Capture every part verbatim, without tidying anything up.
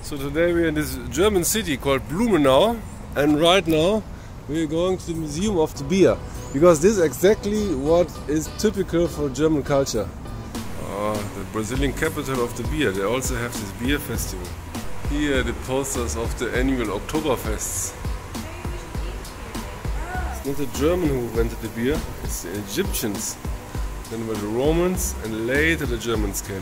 So today we are in this German city called Blumenau, and right now we are going to the Museum of the Beer, because this is exactly what is typical for German culture. Oh, the Brazilian capital of the beer. They also have this beer festival. Here are the posters of the annual Oktoberfests. It's not the German who invented the beer, it's the Egyptians. Then were the Romans, and later the Germans came.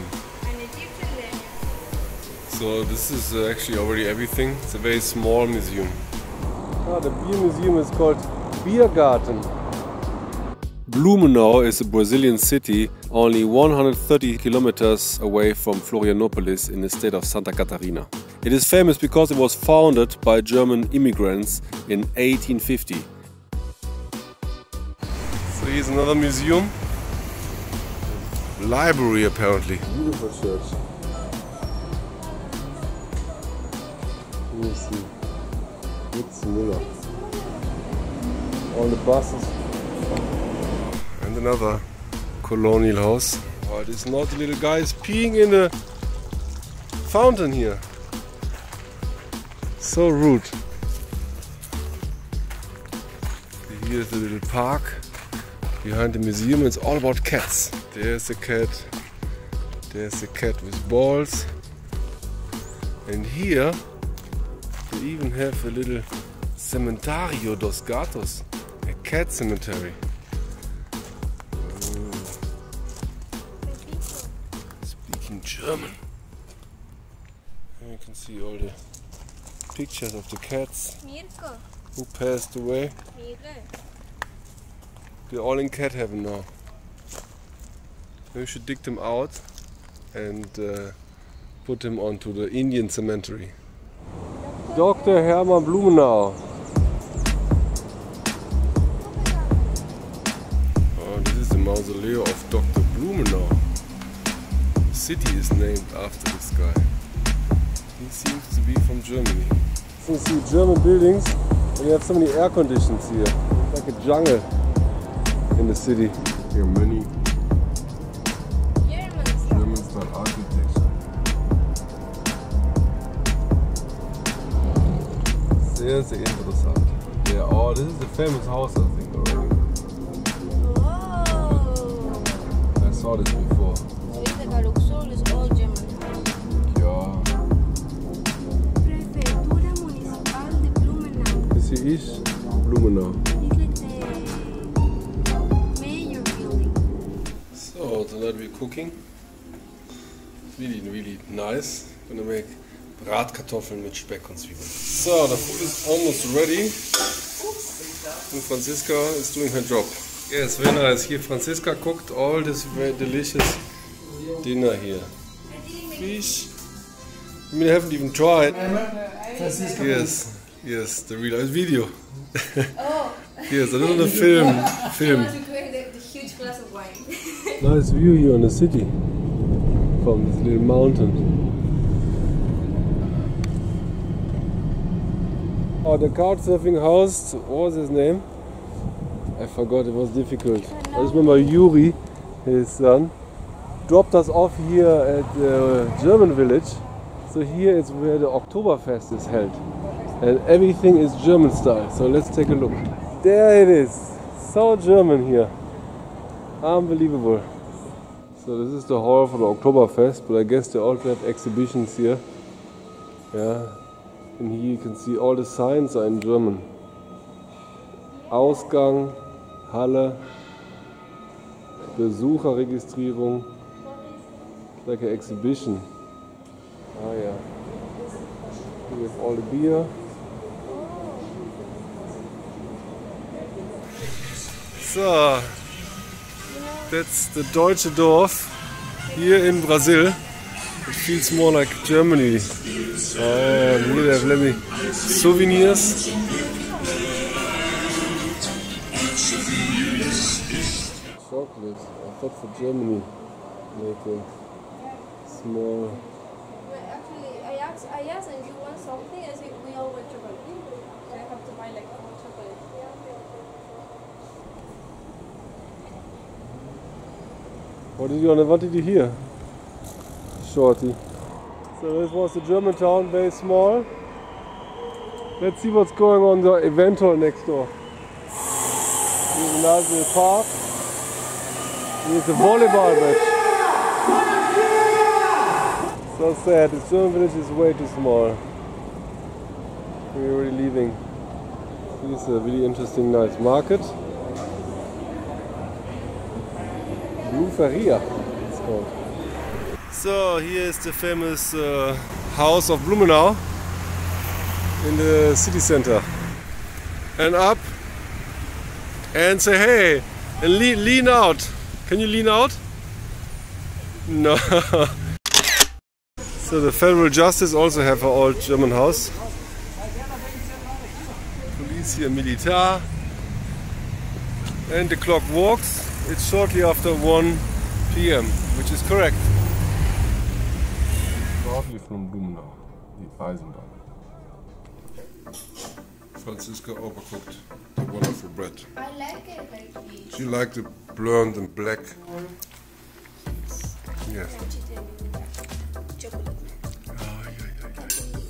So this is uh, actually already everything. It's a very small museum. Ah, the beer museum is called Biergarten. Blumenau is a Brazilian city only one hundred thirty kilometers away from Florianopolis in the state of Santa Catarina. It is famous because it was founded by German immigrants in eighteen fifty. So here's another museum. Library apparently. Beautiful church. Let me see. It's Müller. All the buses. And another colonial house. Oh, this naughty little guy is peeing in a fountain here. So rude. Here's the little park behind the museum. It's all about cats. There's a cat. There's a cat with balls. And here they even have a little Cementerio dos Gatos, a cat cemetery. Speaking German. And you can see all the pictures of the cats Mirko. who passed away. They're all in cat heaven now. Maybe we should dig them out and uh, put them onto the Indian cemetery. Doctor Hermann Blumenau. Oh, this is the mausoleum of Doctor Blumenau. The city is named after this guy. He seems to be from Germany. So you see German buildings, and you have so many air conditions here. It's like a jungle in the city. Here are many German style architecture. Sehr, sehr interessant. Yeah, oh, this is the famous house, I think, already. Oh. I saw this before. Este Luxor is all German. Ja. Prefectura Municipal de Blumenau. Das hier ist Blumenau. It's like the mayor building. So, tonight we're cooking. Really, really nice. Gonna make Bratkartoffeln mit Speck und Zwiebeln. So, the food is almost ready. And Franziska is doing her job. Yes, very nice. Here Franziska cooked all this very delicious dinner here. Fish. I mean, I haven't even tried. Yes, yes, the real video. Oh. Yes, a little film. Film. To create the huge glass of wine. Nice view here on the city from this little mountain. Oh, the couchsurfing house, what was his name? I forgot, it was difficult. I just remember Yuri, his son, dropped us off here at the German village. So here is where the Oktoberfest is held. And everything is German style, so let's take a look. There it is, so German here. Unbelievable. So this is the hall for the Oktoberfest, but I guess they also have exhibitions here. Yeah. And here you can see all the signs are in German. Ausgang, Halle, Besucherregistrierung, like an exhibition. Ah yeah. We have all the beer. So, that's the Deutsche Dorf here in Brazil. It feels more like Germany. Oh, and here they have many souvenirs. Chocolate, I thought for Germany. Like a small. Actually, I asked, I asked, and you want something? I said, we all want chocolate. I have to buy like four chocolate. What did you what did you hear? Shorty. So this was the German town, very small. Let's see what's going on the event hall next door. Here's a nice little park. Here's a volleyball match. So sad, the German village is way too small. We're already leaving. Here's a really interesting nice market. Blue Feria, it's called. So here is the famous uh, house of Blumenau in the city center. And up and say hey and lean, lean out. Can you lean out? No. So the Federal Justice also have an old German house. Policia Militar. And the clock walks. It's shortly after one P M, which is correct. Proudly from Blumenau, die Eisenbahn. Franziska overcooked the wonderful bread. I like it like this. She liked it burnt and black. Yes. Chocolate. Oh, yeah, yeah, yeah.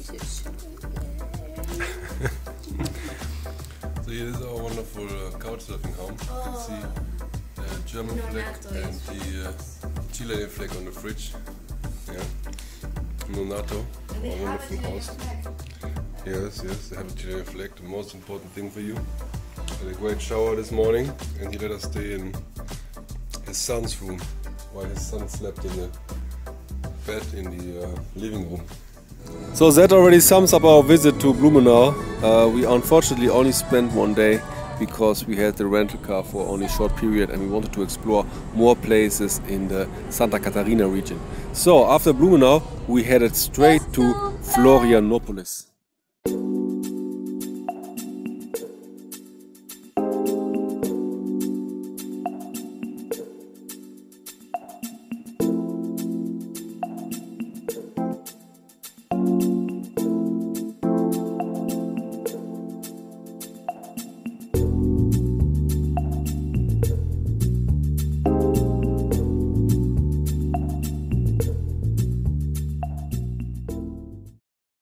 So here is our wonderful uh, couch surfing home. You can see the German flag and the uh, Chilean flag on the fridge. Yeah. Nonato, our wonderful house. Yes, yes, they have a Chilean flag, the most important thing for you. Had a great shower this morning and he let us stay in his son's room while his son slept in the bed in the uh, living room. So that already sums up our visit to Blumenau. Uh, we unfortunately only spent one day because we had the rental car for only a short period and we wanted to explore more places in the Santa Catarina region. So after Blumenau we headed straight to Florianopolis.